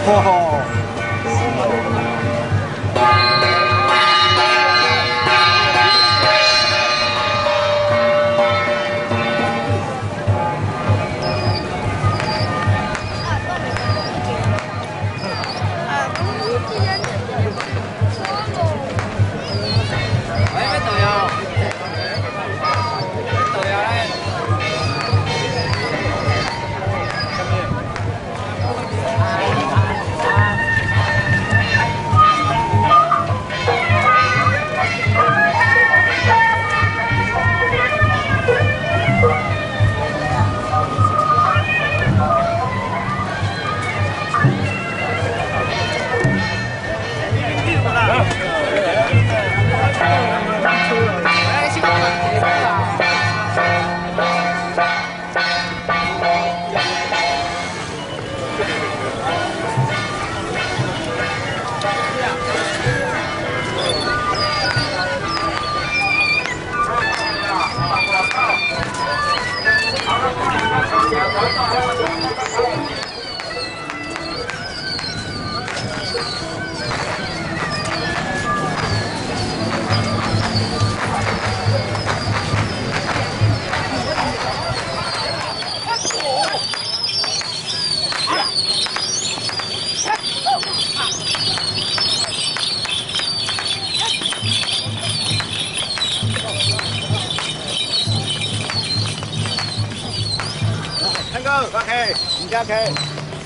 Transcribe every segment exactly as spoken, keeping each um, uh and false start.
八 K， 你加 K。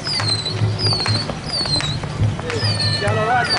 加了万。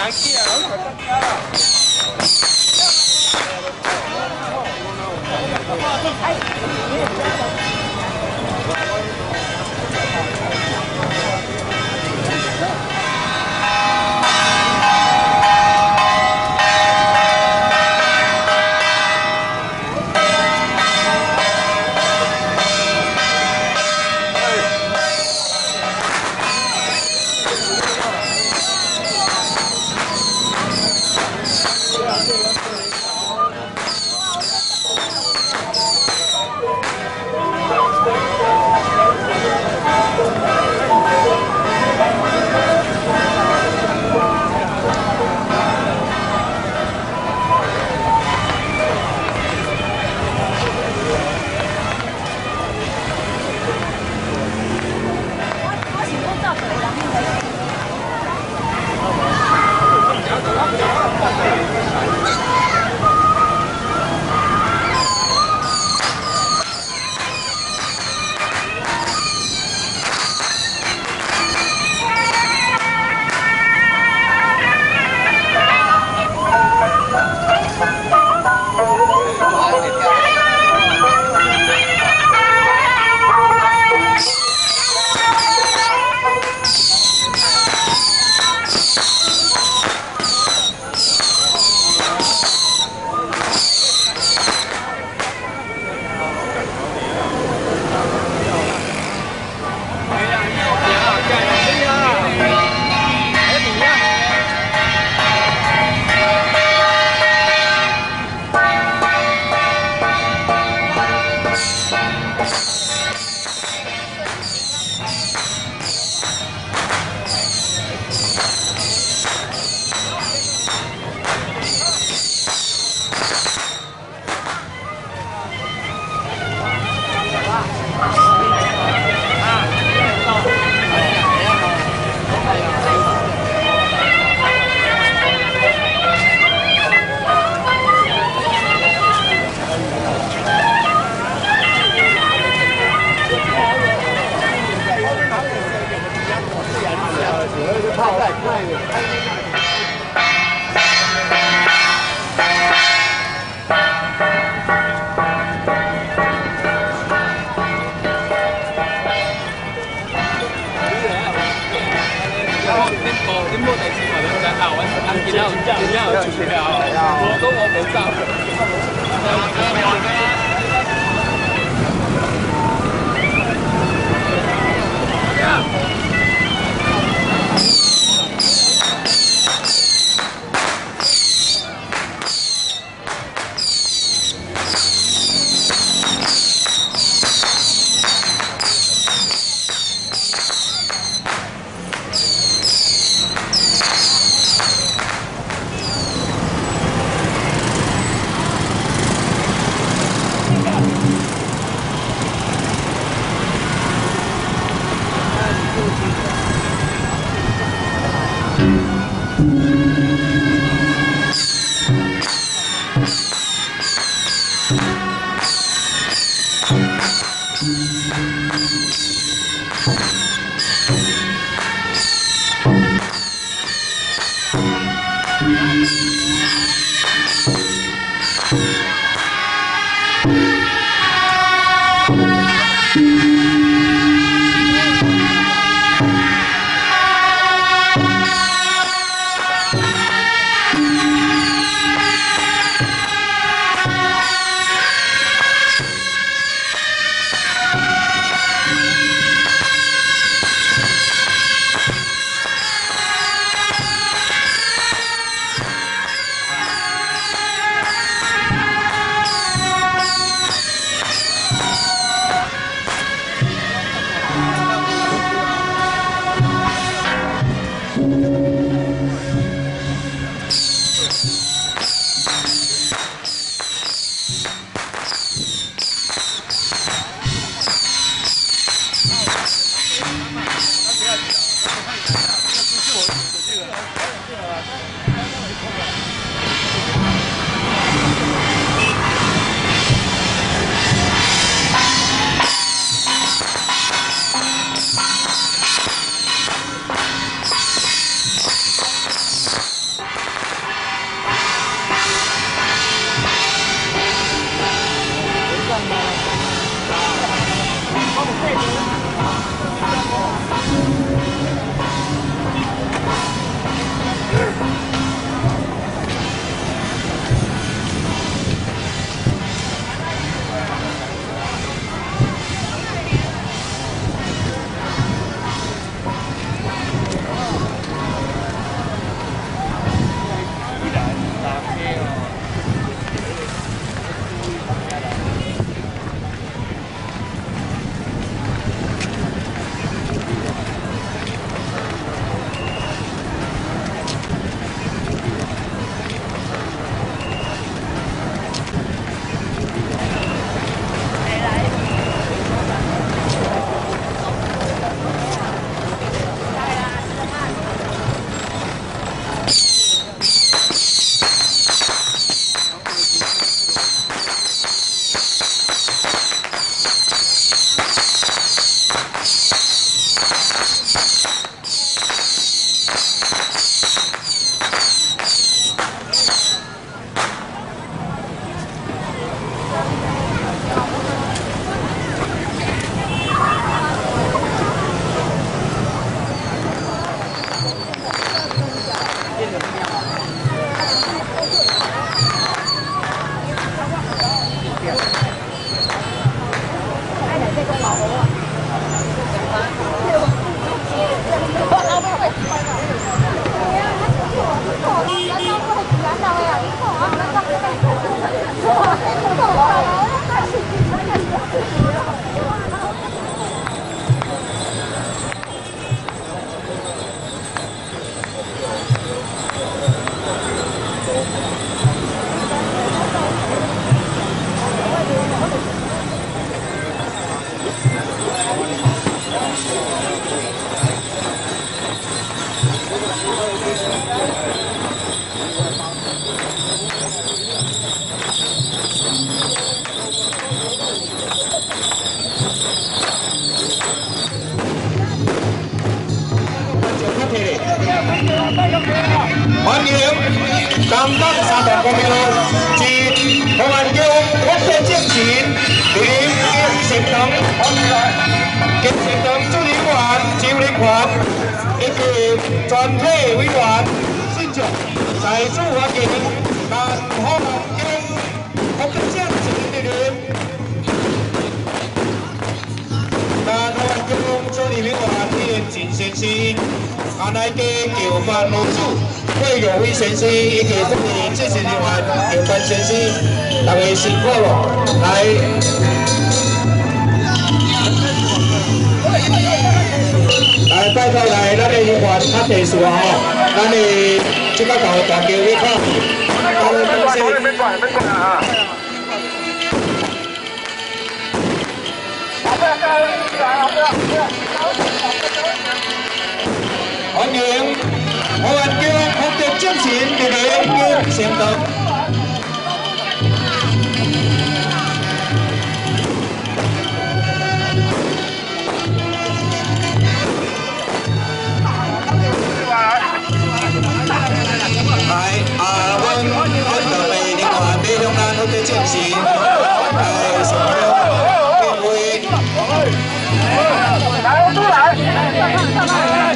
难记啊，老可真啊！ 欢迎刚刚三百公里路至台湾叫国际精神第一食堂，激食堂主任员、招领员以及全体委员，新竹在驻华境南海岸叫国际精神的人，南海岸叫主任委员李进先生。 啊！来家叫办老主魏友辉先生以及各位支持人员叫办先生，大家辛苦了。来，来拜托来，咱的人员较特殊啊吼，咱的即个头大叫你看，大家恭喜。欢迎台湾叫国际精神第一叫先堂。来，啊，阮阮各位另外美向咱国际精神，来上向各位。来，我出来。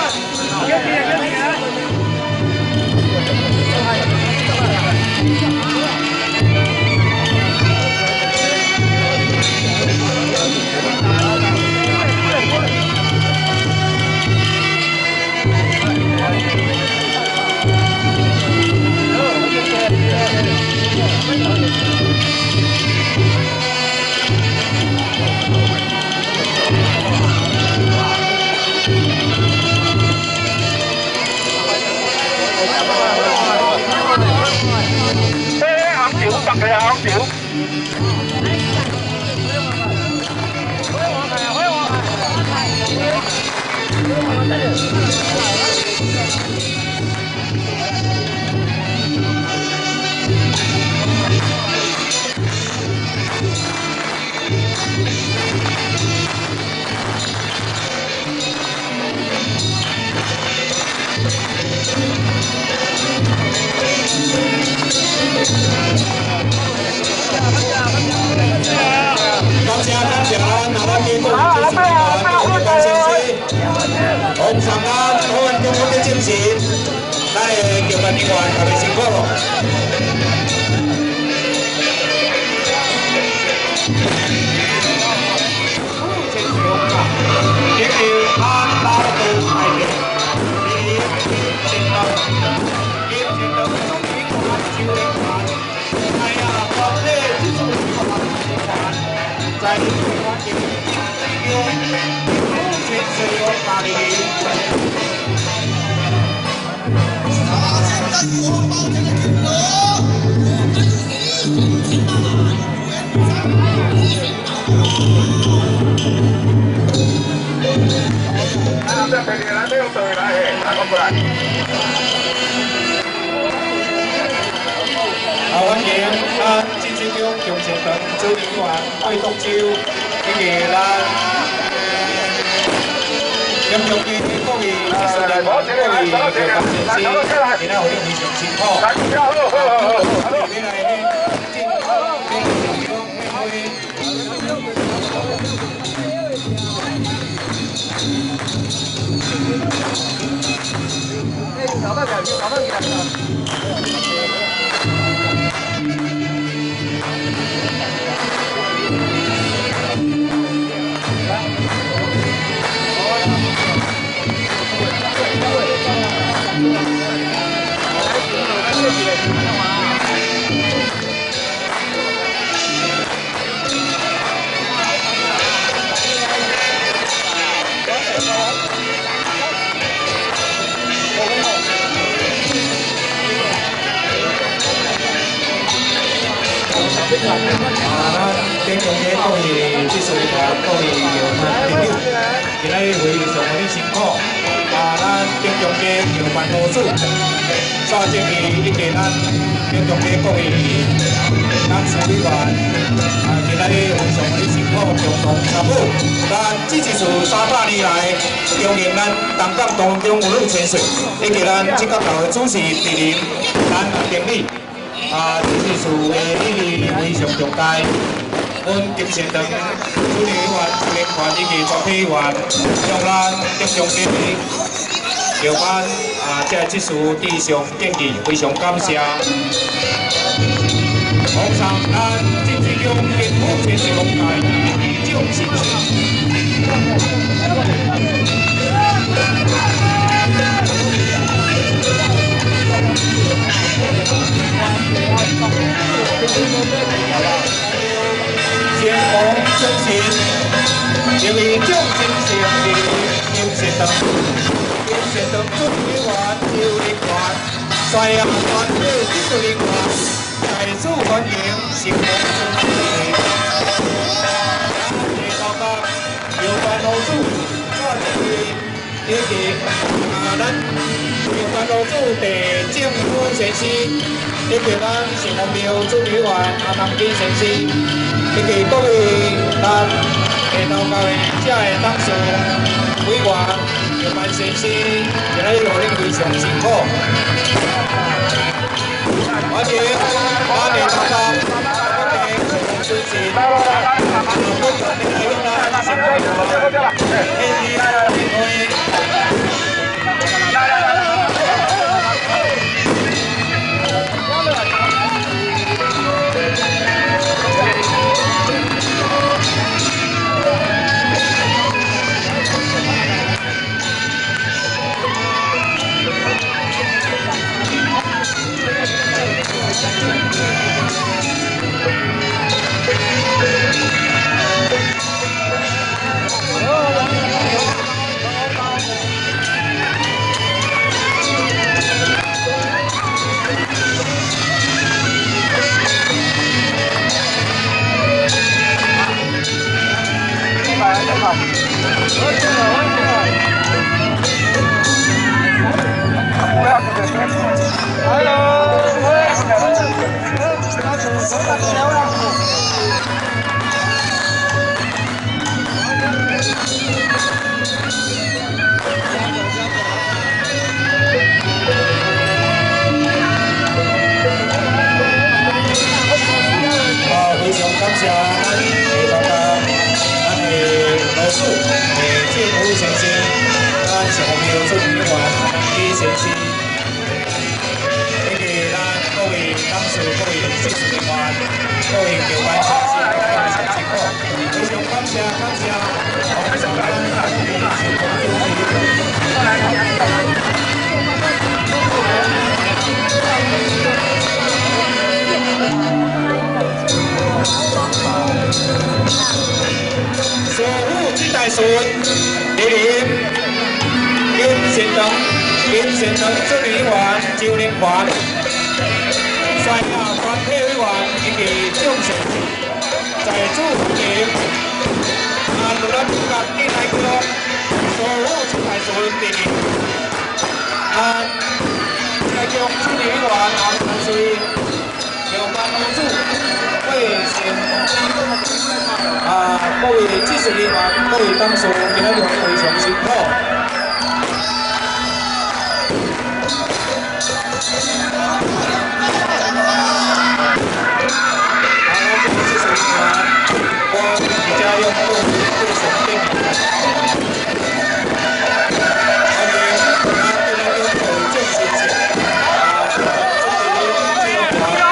感谢感谢咱台湾民众支持台湾国际先生，红上岸台湾中国的精神，咱的叫办人员大家辛苦了。一條安老道大橋，第一前頭，一前頭中英環照應環，係啊，國際之中嘅環環。 在中华境内有全世界大地。好，欢迎啊！ 叫強成等招領員開東招，以及咱金融業各位技術人員、各位業界人士，今日會非常辛苦。未來呢，健康健康會。搞到搞到搞到。 啊，咱中间各位技術人員、各位遊客朋友，今日會議上非常辛苦。啊，咱中間遊辦老主， 抓正义以及咱中中的各位咱司委员，啊，今仔日非常的辛苦，共同参与，咱这一次三百年来中营咱东港当中有路千岁，以及咱这个头的主席莅临咱典礼，啊，这一次的意义非常重大。阮金贤堂主任委员、主任团以及全体委员，向咱中中经理有关啊，这这次致上敬意，非常感谢。奉上咱金水乡政府全市龙台掌声曲。先锋精神，因为掌声胜利，金贤堂，金贤堂主委员邱立团，率领团队技术人员，在此欢迎成功顺利。谢老板，有关老主，抓紧以及啊，咱有关老主地政府先生，以及咱成功庙主委员阿南基先生。以及各位咱下头到的这个董事委员、有关先生，今仔日互恁非常辛苦。欢迎欢迎大家，我哋主持，我哋嚟到啦，大顺莅临金贤堂，金贤堂主委员周林环，率领全体委员以及掌声，在此欢迎啊，如咱各地来讲，所有出大顺莅临啊，来讲主委员啊，万岁，有关公主卫生。啊，各位技术人员、各位董事，今仔日非常辛苦。啊，我这个技术人员，我比较用各位非常敬意。欢迎大家对咱中国正式者啊，这个这个团。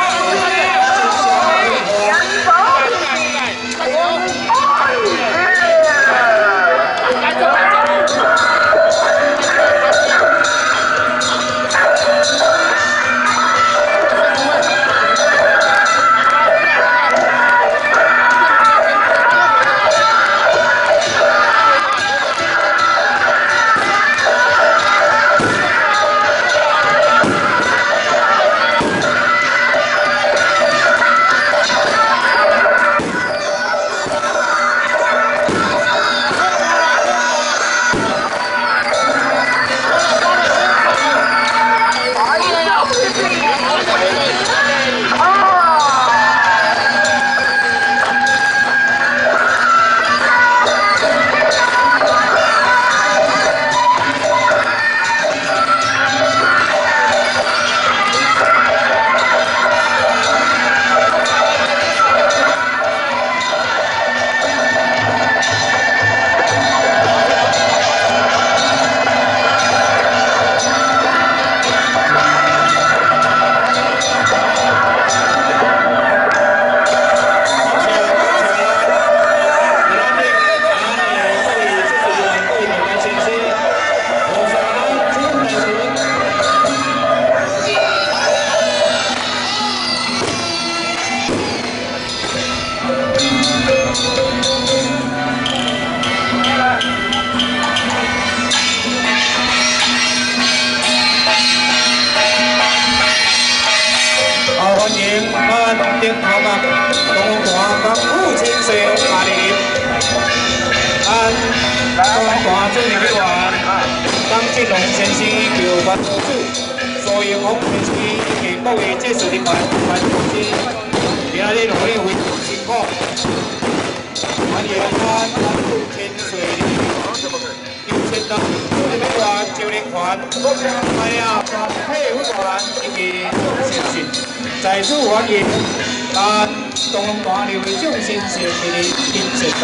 龙先生求关主，所有红先生以及各位技术人员、关主先生，今日努力非常辛苦，欢迎咱南部天水邱先生、助理委员周林环，还有全体会员以及先生，在此欢迎咱东龙大刘的众先生的金先生。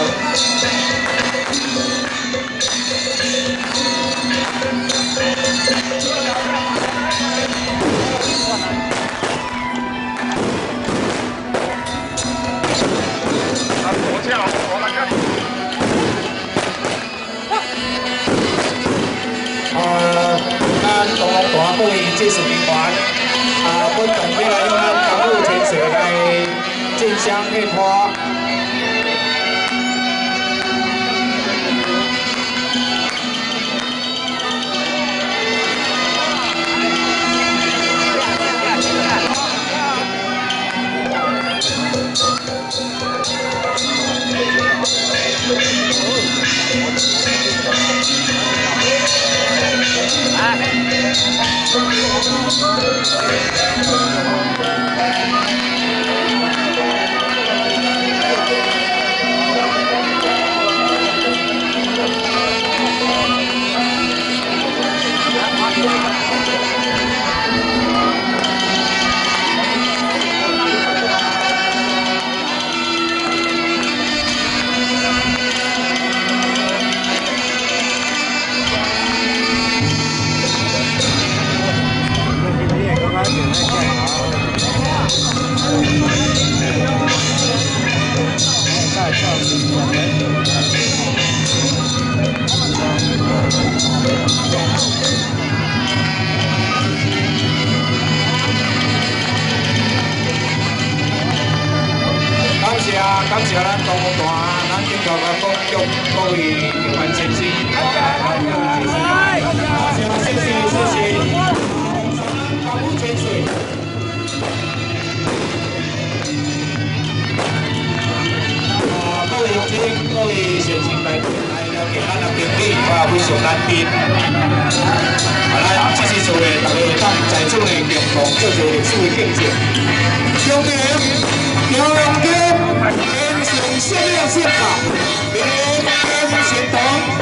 呃，咱东龙大各位技术人员，啊，本场要来向咱南部天水来进香献花。 感谢咱东龙大，咱顶头个公众各位游玩先生，谢谢谢谢，南部天水。啊，各位乡亲、各位先生来来了解咱的经理，我非常难得。啊，咱这是做的，大家当在座的共同做做历史的见证。恭喜姚龙基。 天水县料县长，明年天贤堂，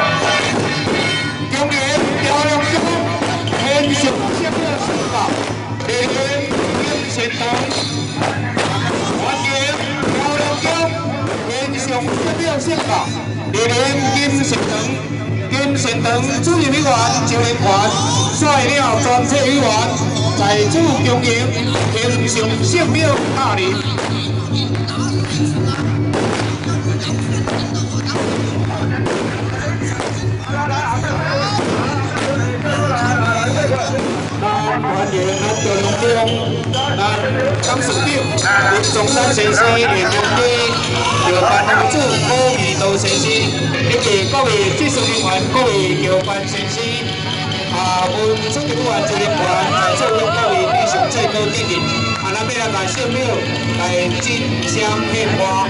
今年姚龙基天水县料县长，明年天贤堂，欢迎姚龙基天水县料县长，明年天贤堂。 金贤堂主任委员周连环率领全体委员在此恭迎天上圣庙大礼。欢迎咱高雄中咱董事长林中山先生的经理，就办公主柯美道先生，以及各位技术人员、各位交办先生，啊，阮主任委员周连环在座各位弟兄最高弟弟，啊，咱要来来圣庙来进香献花。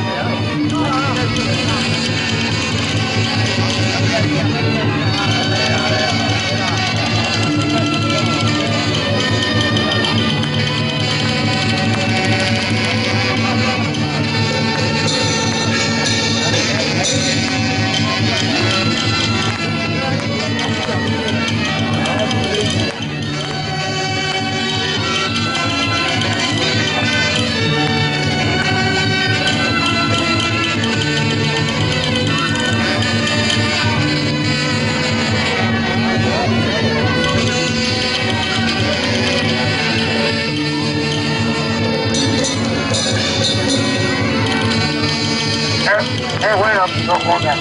哎，我也要做好的。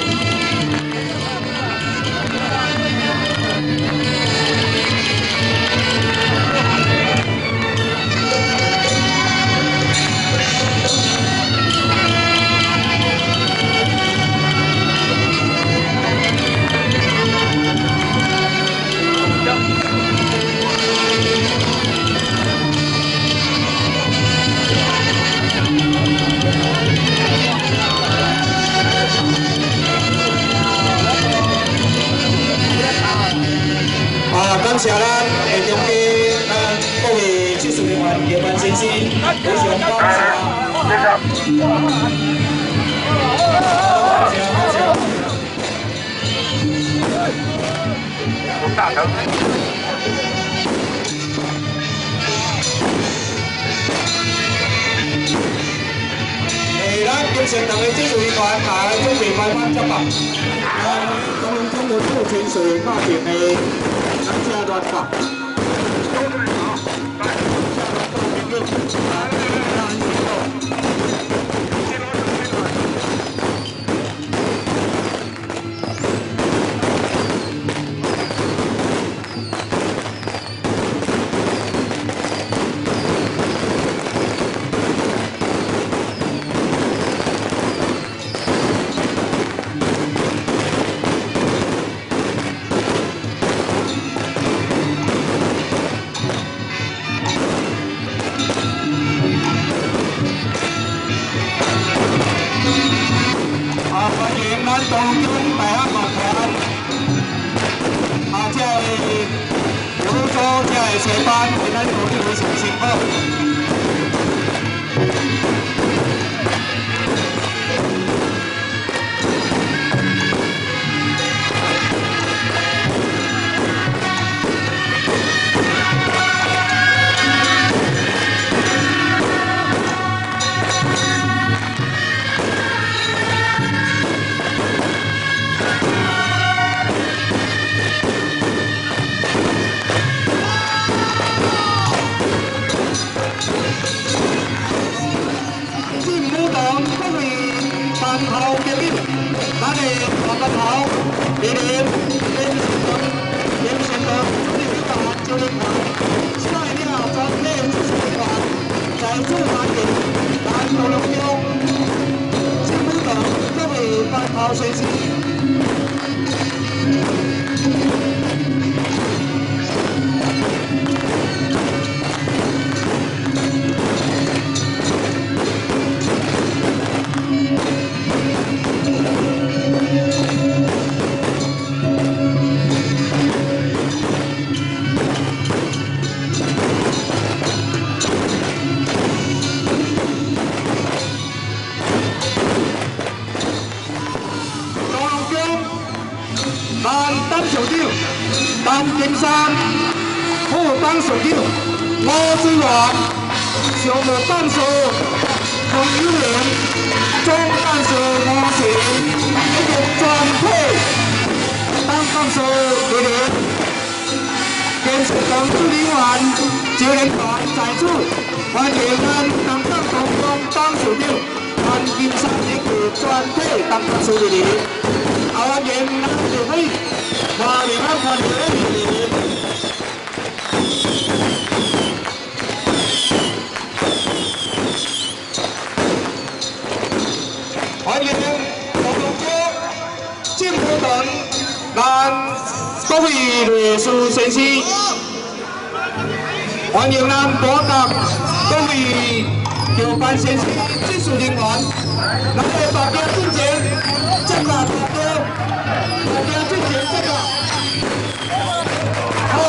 Thank 员叶文先生，非常感谢。 大成。 诶，咱精神党的技术人员啊，准备开放接棒。中龙中国目前是大点的南下端吧。东京大学乐团，啊，这个有组这个社班，为咱努力非常辛苦。好，谢谢。陈金山、副董事长吴志源、常务董事洪友仁、总干事吴成，以及全体董董事莅临。建设党主任员周连团在此，欢迎咱东港东东董事长陈金山以及全体董董事莅临。欢迎咱各位。欢迎咱欢迎你！欢迎我们国政府党咱各位律师先生，欢迎咱大家各位调办先生、技术人员，咱的大家进前，正大大家，大家进前正大。好，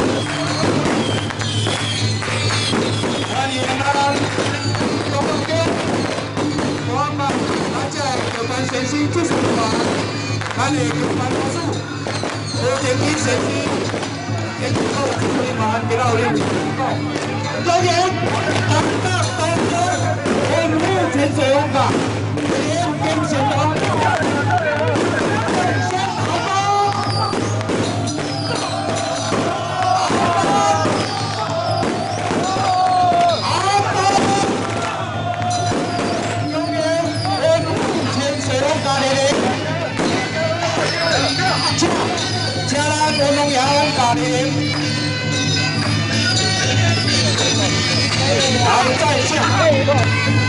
欢迎咱中国军，我们咱这调办先生、技术人员，咱的调办老师，何建基先生，也祝各技术人员给到你。当然，大家大家。目前使用的连根线的，先好吧。好吧。永远我目前使用的连，请请咱我农业大连。好，在下。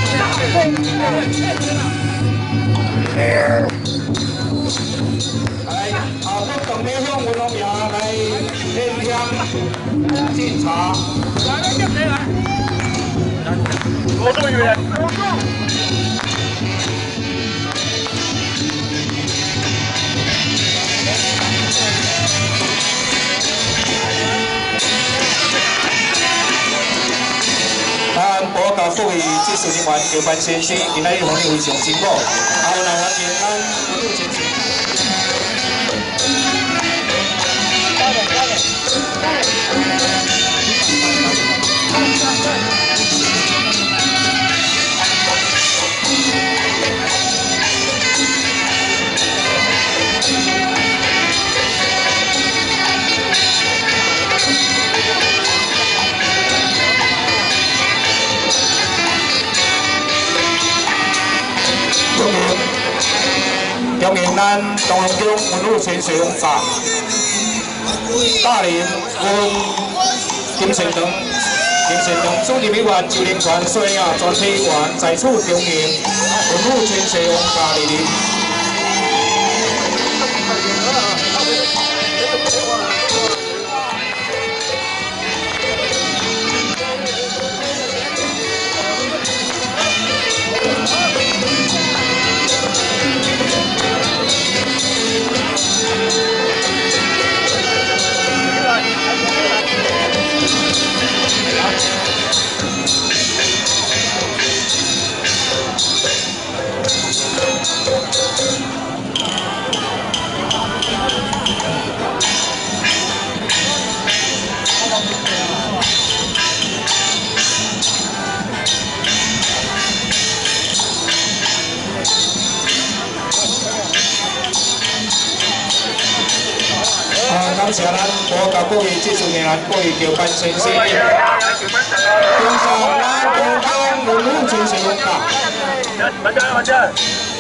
来，啊，我准备向运动员来练枪检查。来，来，来，来。我做一个。 部甲各位技术人员、交班先生，今仔日方面非常辛苦，后来我平安不入前程。恭迎咱东龙宫文武千岁王驾，大林阮金神堂、金神堂主任委员周林权所有全体员在此恭迎文武千岁王驾莅临。感谢咱国家各位技术人员、各位交班先生，恭送咱东宫文武千岁王驾。 慢点，慢点。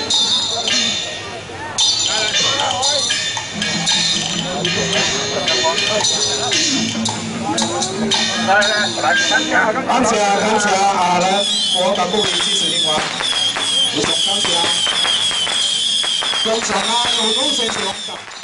来来来， 感谢感谢啊！咱国家各位技术人员，非常感谢，恭送咱文武千岁王驾。